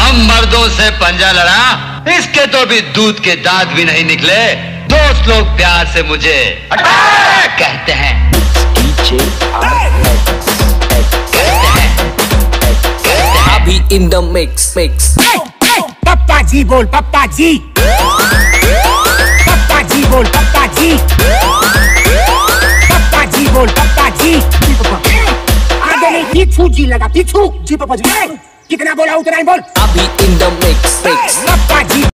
हम मर्दों से पंजा लड़ा, इसके तो भी दूध के दांत भी नहीं निकले। दोस्त लोग प्यार से मुझे कहते हैं। अभी इन द मिक्स पप्पा जी बोल, पप्पा जी, पप्पा जी बोल, पप्पा जी, पप्पा जी बोल, पप्पा जी। आगे नहीं, पीछू जी लगा, पीछू जी। पप्पा जी कितना बोला उतना ही बोल। अभी in the mix papa ji.